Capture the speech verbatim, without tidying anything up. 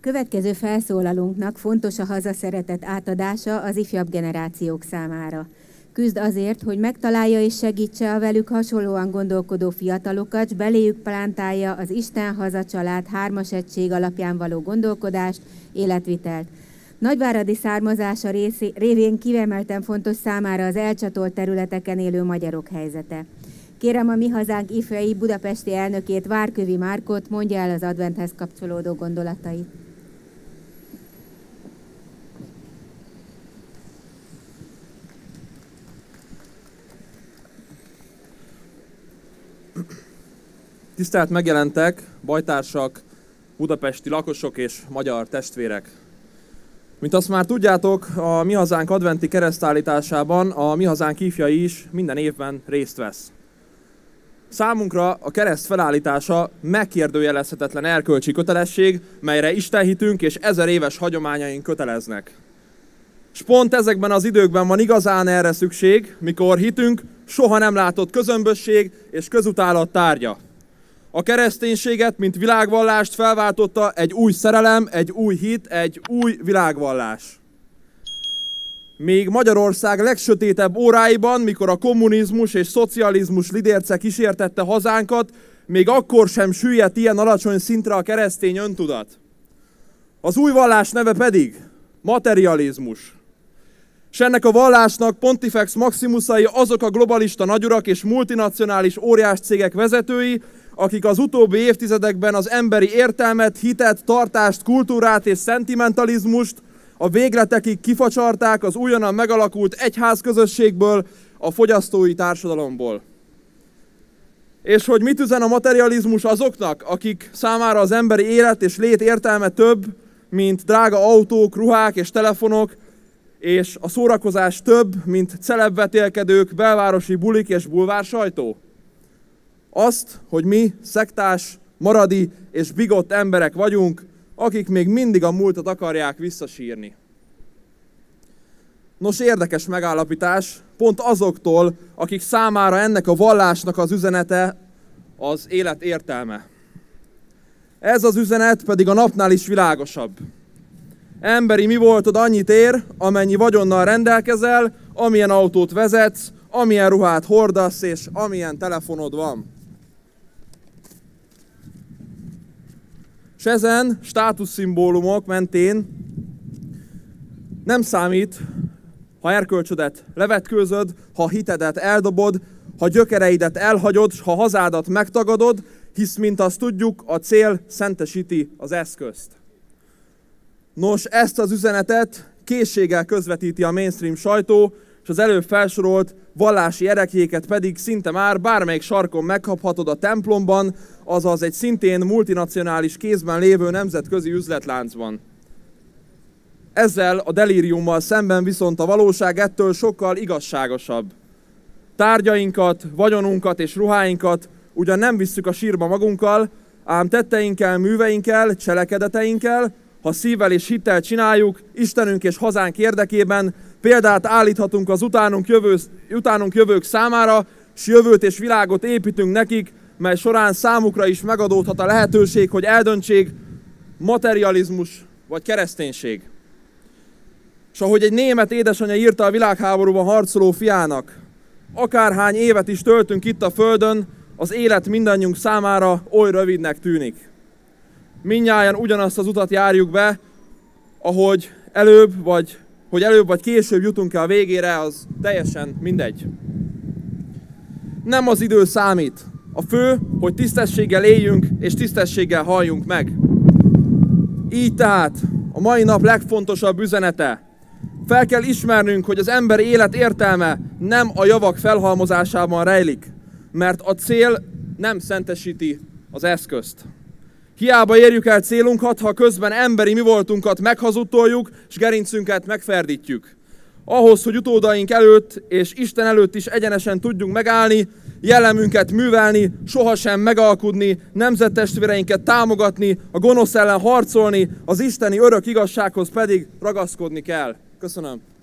Következő felszólalunknak fontos a hazaszeretet átadása az ifjabb generációk számára. Küzd azért, hogy megtalálja és segítse a velük hasonlóan gondolkodó fiatalokat, s beléjük plántálja az Isten, haza, család, hármas egység alapján való gondolkodást, életvitelt. Nagyváradi származása részé, révén kiemelten fontos számára az elcsatolt területeken élő magyarok helyzete. Kérem a Mi Hazánk ifjai budapesti elnökét, Várkövi Márkot, mondja el az adventhez kapcsolódó gondolatait. Tisztelt megjelentek, bajtársak, budapesti lakosok és magyar testvérek! Mint azt már tudjátok, a Mi Hazánk adventi keresztállításában a Mi Hazánk ifjai is minden évben részt vesz. Számunkra a kereszt felállítása megkérdőjelezhetetlen erkölcsi kötelesség, melyre istenhitünk és ezer éves hagyományaink köteleznek. És pont ezekben az időkben van igazán erre szükség, mikor hitünk soha nem látott közömbösség és közutálat tárgya. A kereszténységet, mint világvallást felváltotta egy új szerelem, egy új hit, egy új világvallás. Még Magyarország legsötétebb óráiban, mikor a kommunizmus és szocializmus lidérce kísértette hazánkat, még akkor sem süllyedt ilyen alacsony szintre a keresztény öntudat. Az új vallás neve pedig materializmus. És ennek a vallásnak Pontifex Maximusai azok a globalista nagyurak és multinacionális óriás cégek vezetői, akik az utóbbi évtizedekben az emberi értelmet, hitet, tartást, kultúrát és szentimentalizmust a végletekig kifacsarták az újonnan megalakult egyházközösségből, a fogyasztói társadalomból. És hogy mit üzen a materializmus azoknak, akik számára az emberi élet és lét értelme több, mint drága autók, ruhák és telefonok, és a szórakozás több, mint celebvetélkedők, belvárosi bulik és bulvársajtó? Azt, hogy mi szektás, maradi és bigott emberek vagyunk, akik még mindig a múltat akarják visszasírni. Nos, érdekes megállapítás, pont azoktól, akik számára ennek a vallásnak az üzenete az élet értelme. Ez az üzenet pedig a napnál is világosabb. Emberi mi voltod, annyit ér, amennyi vagyonnal rendelkezel, amilyen autót vezetsz, amilyen ruhát hordasz és amilyen telefonod van. És ezen státuszszimbólumok mentén nem számít, ha erkölcsödet levetkőzöd, ha hitedet eldobod, ha gyökereidet elhagyod, s ha hazádat megtagadod, hisz, mint azt tudjuk, a cél szentesíti az eszközt. Nos, ezt az üzenetet készséggel közvetíti a mainstream sajtó, és az előbb felsorolt vallási ereklyéket pedig szinte már bármelyik sarkon megkaphatod a templomban, azaz egy szintén multinacionális kézben lévő nemzetközi üzletláncban. Ezzel a delíriummal szemben viszont a valóság ettől sokkal igazságosabb. Tárgyainkat, vagyonunkat és ruháinkat ugyan nem visszük a sírba magunkkal, ám tetteinkkel, műveinkkel, cselekedeteinkkel, ha szívvel és hittel csináljuk, Istenünk és hazánk érdekében, példát állíthatunk az utánunk, jövő, utánunk jövők számára, s jövőt és világot építünk nekik, mely során számukra is megadódhat a lehetőség, hogy eldöntsék, materializmus vagy kereszténység. És ahogy egy német édesanyja írta a világháborúban harcoló fiának, akárhány évet is töltünk itt a földön, az élet mindannyiunk számára oly rövidnek tűnik. Mindnyájan ugyanazt az utat járjuk be, ahogy előbb vagy, hogy előbb vagy később jutunk el a végére, az teljesen mindegy. Nem az idő számít. A fő, hogy tisztességgel éljünk és tisztességgel halljunk meg. Így tehát a mai nap legfontosabb üzenete. Fel kell ismernünk, hogy az emberi élet értelme nem a javak felhalmozásában rejlik, mert a cél nem szentesíti az eszközt. Hiába érjük el célunkat, ha közben emberi mi voltunkat meghazudtoljuk, és gerincünket megferdítjük. Ahhoz, hogy utódaink előtt és Isten előtt is egyenesen tudjunk megállni, jellemünket művelni, sohasem megalkudni, nemzettestvéreinket támogatni, a gonosz ellen harcolni, az isteni örök igazsághoz pedig ragaszkodni kell. Köszönöm.